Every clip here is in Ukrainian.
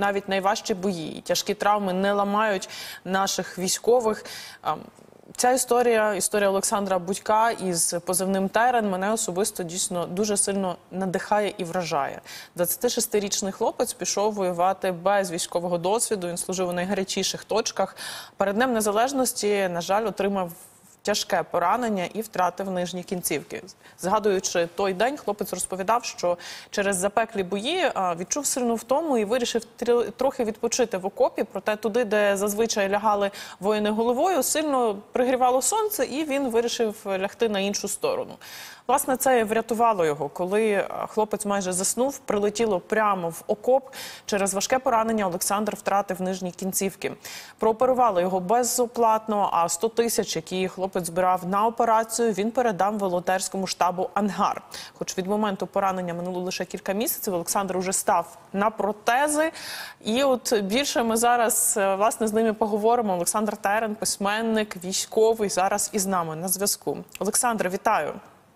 навіть найважчі бої, і тяжкі травми не ламають наших військових. Ця історія Олександра Будька із позивним «Терен» мене особисто дійсно дуже сильно надихає і вражає. 26-річний хлопець пішов воювати без військового досвіду, він служив у найгарячіших точках. Перед Днем Незалежності, на жаль, отримав тяжке поранення і втратив нижні кінцівки. Згадуючи той день, хлопець розповідав, що через запеклі бої відчув сильну втому і вирішив трохи відпочити в окопі, проте туди, де зазвичай лягали воїни головою, сильно пригрівало сонце, і він вирішив лягти на іншу сторону. Власне, це і врятувало його. Коли хлопець майже заснув, прилетіло прямо в окоп. Через важке поранення Олександр втратив нижні кінцівки. Прооперували його безоплатно, а 100 тисяч, які хлопець збирав на операцію, він передав волонтерському штабу «Ангар». Хоч від моменту поранення минуло лише кілька місяців, Олександр уже став на протези. І от більше ми зараз, власне, з ними поговоримо. Олександр Терен, письменник, військовий, зараз із нами на зв'язку. Олександр, вітаю.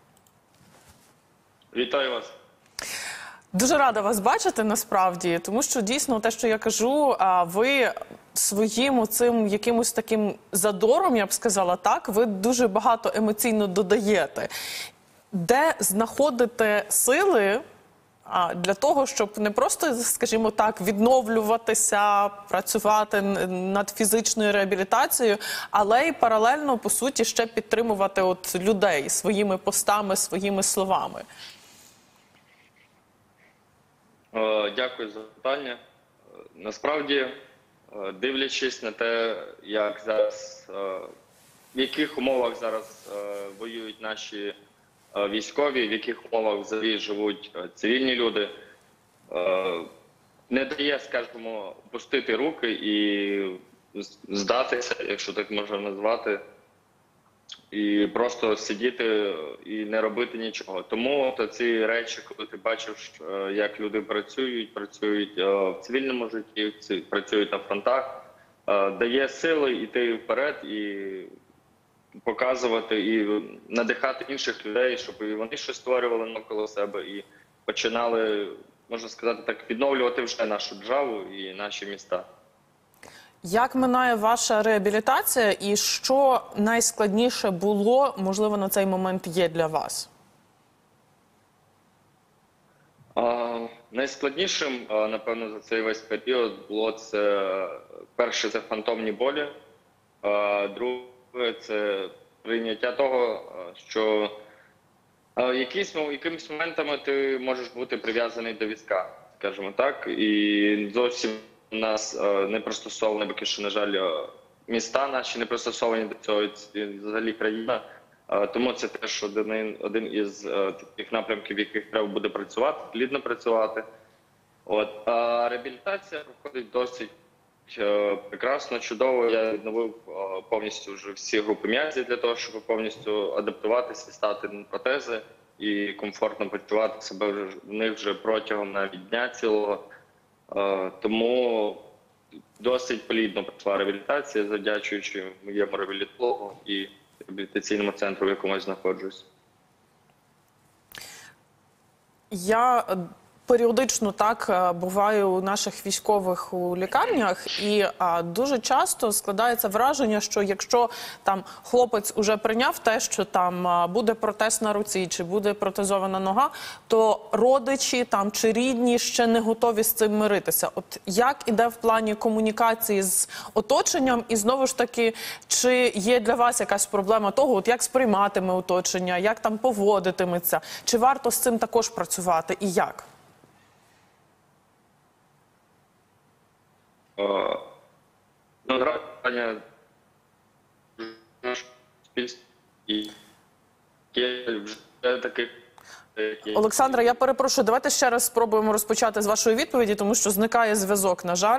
Вітаю вас. Дуже рада вас бачити, насправді, тому що дійсно те, що я кажу, ви своїм цим якимось таким задором, я б сказала так, ви дуже багато емоційно додаєте. Де знаходите сили для того, щоб не просто, скажімо так, відновлюватися, працювати над фізичною реабілітацією, але й паралельно, по суті, ще підтримувати от людей своїми постами, своїми словами? Дякую за питання. Насправді, дивлячись на те, як зараз, в яких умовах зараз воюють наші військові, в яких умовах взагалі живуть цивільні люди, не дає, скажімо, опустити руки і здатися, якщо так можна назвати, і просто сидіти і не робити нічого. Тому ці речі, коли ти бачиш, як люди працюють в цивільному житті, працюють на фронтах, дає сили йти вперед і показувати, і надихати інших людей, щоб і вони щось створювали навколо себе і починали, можна сказати так, відновлювати вже нашу державу і наші міста. Як минає ваша реабілітація і що найскладніше було, можливо, на цей момент є для вас? Найскладнішим, напевно, за цей весь період було перше, це фантомні болі, друге, це прийняття того, що якимись моментами ти можеш бути прив'язаний до візка, скажімо так, і зовсім у нас не пристосовані, поки що, на жаль, міста наші не пристосовані до цього, взагалі країна. Тому це теж один із таких напрямків, в яких треба буде працювати, плідно працювати. А реабілітація проходить досить прекрасно, чудово. Я відновив повністю вже всі групи м'язів для того, щоб повністю адаптуватися, стати на протези і комфортно почувати себе в них вже протягом навіть дня цілого. Тому досить плідно пройшла реабілітація, завдячуючи моєму реабілітологу і реабілітаційному центру, в якому я знаходжусь. Я періодично так буваю у наших військових у лікарнях, і дуже часто складається враження, що якщо там хлопець уже прийняв те, що там буде протез на руці чи буде протезована нога, то родичі там чи рідні ще не готові з цим миритися. От як іде в плані комунікації з оточенням, і знову ж таки, чи є для вас якась проблема того, от як сприйматиме оточення, як там поводитиметься, чи варто з цим також працювати і як? Питання Олександра, я перепрошую, давайте ще раз спробуємо розпочати з вашої відповіді, тому що зникає зв'язок, на жаль.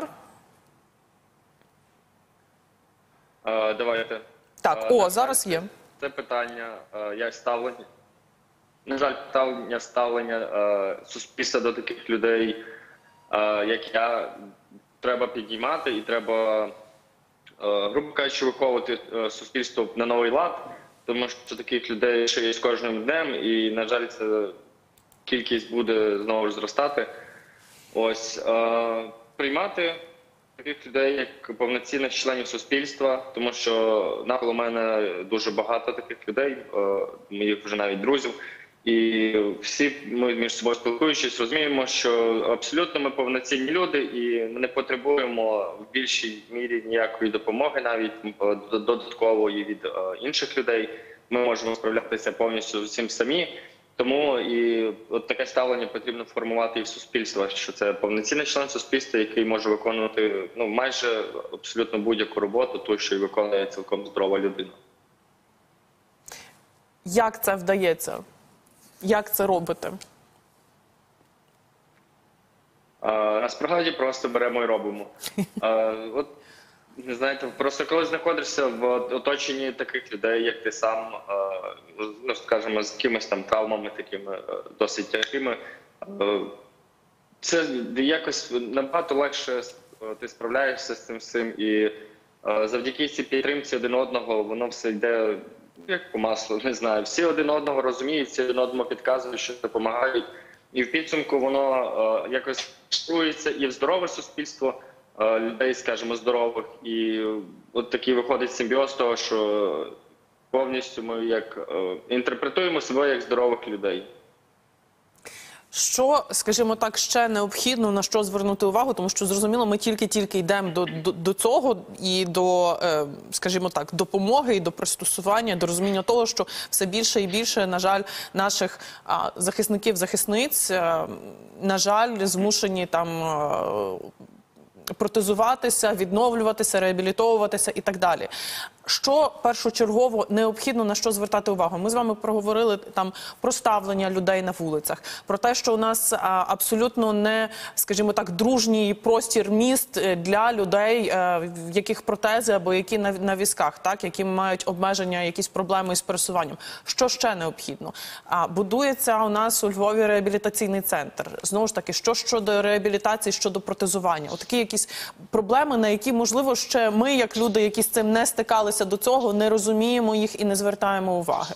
Давайте. Так, зараз є. Це питання, як ставлення. На жаль, ставлення суспільства до таких людей, як я, треба піднімати і треба, грубо кажучи, виховувати суспільство на новий лад, тому що таких людей ще є з кожним днем, і, на жаль, ця кількість буде знову ж зростати. приймати таких людей як повноцінних членів суспільства, тому що навколо мене дуже багато таких людей, моїх вже навіть друзів. І всі ми між собою спілкуючись, розуміємо, що абсолютно ми повноцінні люди і не потребуємо в більшій мірі ніякої допомоги, навіть додаткової від інших людей. Ми можемо справлятися повністю з усім самі. Тому і от таке ставлення потрібно формувати і в суспільстві, що це повноцінний член суспільства, який може виконувати майже абсолютно будь-яку роботу, ту, що й виконує цілком здорова людина. Як це вдається? Як це робите? Насправді просто беремо і робимо. От, не знаєте, просто коли знаходишся в оточенні таких людей, як ти сам, ну, скажімо, з якимись там травмами такими досить тяжкими, це якось набагато легше ти справляєшся з цим всім, і завдяки цій підтримці один одного воно все йде як по маслу, не знаю. Всі один одного розуміють, всі один одному підказують, що допомагають. І в підсумку воно якось струється і в здорове суспільство людей, скажімо, здорових. І от такий виходить симбіоз того, що повністю ми як інтерпретуємо себе як здорових людей. Що, скажімо так, ще необхідно, на що звернути увагу? Тому що, зрозуміло, ми тільки йдемо до цього і до, скажімо так, допомоги, і до пристосування, до розуміння того, що все більше і більше, на жаль, наших захисників, захисниць, на жаль, змушені там протезуватися, відновлюватися, реабілітовуватися і так далі. Що першочергово необхідно, на що звертати увагу? Ми з вами проговорили там про ставлення людей на вулицях, про те, що у нас абсолютно не, скажімо так, дружній простір міст для людей, в яких протези або які на візках, так, які мають обмеження, якісь проблеми із пересуванням. Що ще необхідно? Будується у нас у Львові реабілітаційний центр. Знову ж таки, що щодо реабілітації, щодо протезування? Отакі якісь проблеми, на які, можливо, ще ми, як люди, які з цим не стикалися до цього, не розуміємо їх і не звертаємо уваги?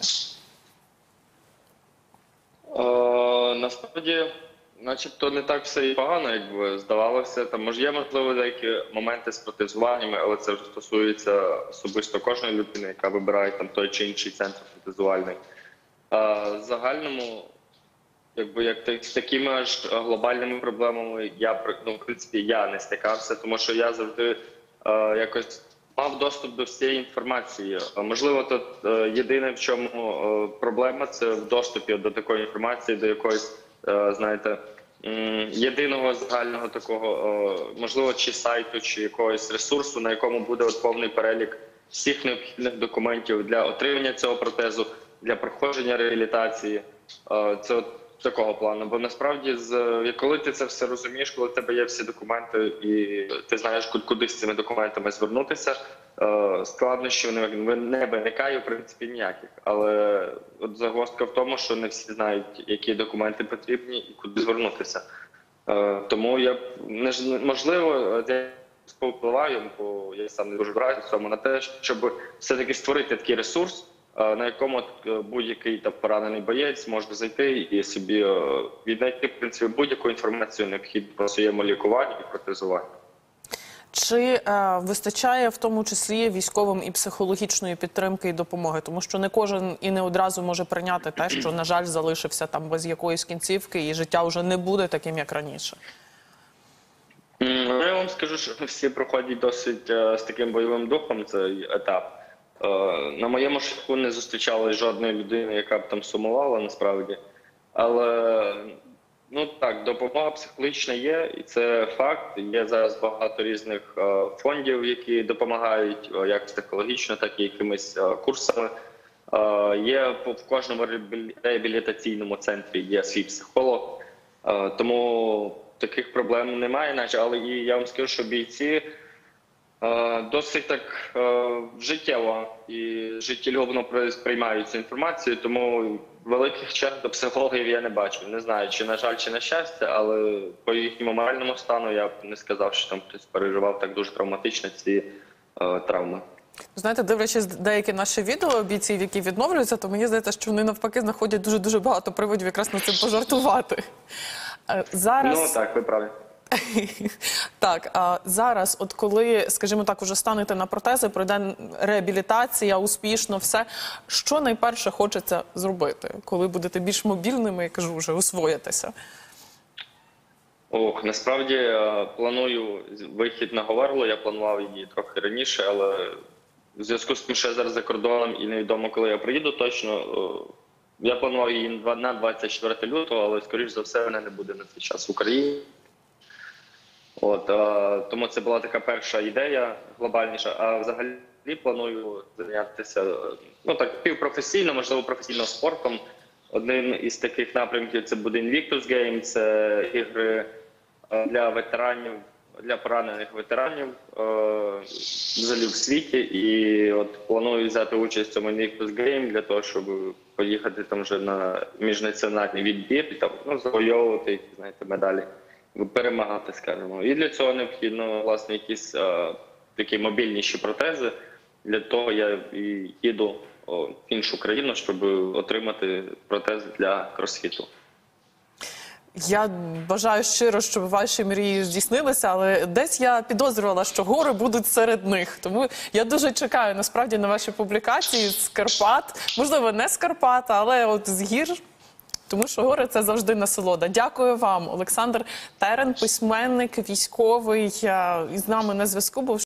Насправді, начебто не так все і погано, якби здавалося. Там є, можливо, деякі моменти з протезуваннями, але це вже стосується особисто кожної людини, яка вибирає там той чи інший центр протезувальний. В загальному, якби як з такими аж глобальними проблемами в принципі, я не стикався, тому що я завжди якось мав доступ до всієї інформації. Можливо, тут єдине, в чому проблема, це в доступі до такої інформації, до якоїсь, знаєте, єдиного загального такого, можливо, чи сайту, чи якогось ресурсу, на якому буде повний перелік всіх необхідних документів для отримання цього протезу, для проходження реабілітації. Це от такого плану. Бо насправді, коли ти це все розумієш, коли в тебе є всі документи і ти знаєш, куди з цими документами звернутися, складнощів не виникає, в принципі, ніяких. Але от загвоздка в тому, що не всі знають, які документи потрібні і куди звернутися. Тому можливо, я повпливаю, бо я сам не дуже вражений в цьому, на те, щоб все-таки створити такий ресурс, на якому будь-який поранений боєць може зайти і собі віднайти, в принципі, будь-яку інформацію необхідну про своєму лікуванні і протезуванні. Чи вистачає в тому числі військовим і психологічної підтримки і допомоги? Тому що не кожен і не одразу може прийняти те, що, на жаль, залишився там без якоїсь кінцівки і життя вже не буде таким, як раніше. Я вам скажу, що всі проходять досить з таким бойовим духом цей етап. На моєму шляху не зустрічалась жодної людини, яка б там сумувала, насправді. Але, ну так, допомога психологічна є, і це факт. Є зараз багато різних фондів, які допомагають як психологічно, так і якимись курсами. Є в кожному реабілітаційному центрі є свій психолог, тому таких проблем немає. Але і я вам скажу, що бійці досить так життєво і життєлюбно сприймають цю інформацію, тому великих черг до психологів я не бачу. Не знаю, чи на жаль, чи на щастя, але по їхньому моральному стану я б не сказав, що там хтось переживав так дуже травматично ці травми. Знаєте, дивлячись деякі наші відео бійців, які відновлюються, то мені здається, що вони навпаки знаходять дуже-дуже багато приводів якраз над цим пожартувати. Зараз... Ну так, ви праві. Так, а зараз, от коли, скажімо так, уже станете на протези, пройде реабілітація, успішно все, що найперше хочеться зробити, коли будете більш мобільними, я кажу, вже освоїтеся? Ох, насправді планую вихід на Говерло, я планував її трохи раніше, але в зв'язку з тим, що я зараз за кордоном і невідомо, коли я приїду точно, я планував її на 24 лютого, але, скоріш за все, мене не буде на цей час в Україні. От, тому це була така перша ідея глобальніша. А взагалі планую зайнятися ну, так, півпрофесійно, можливо, професійно спортом. Одним із таких напрямків це буде Invictus Game, це ігри для ветеранів, для поранених ветеранів взагалі в світі. І от планую взяти участь в цьому Invictus Game для того, щоб поїхати там вже на міжнаціональний відбір і там ну, завойовувати знаєте, медалі, перемагати, скажімо. І для цього необхідно, власне, якісь такі мобільніші протези. Для того я і їду в іншу країну, щоб отримати протези для кросфіту. Я бажаю щиро, щоб ваші мрії здійснилися, але десь я підозрювала, що гори будуть серед них. Тому я дуже чекаю, насправді, на ваші публікації з Карпат. Можливо, не з Карпат, але от з гір. Тому що гори – це завжди насолода. Дякую вам, Олександр Терен, письменник, військовий, із нами на зв'язку був.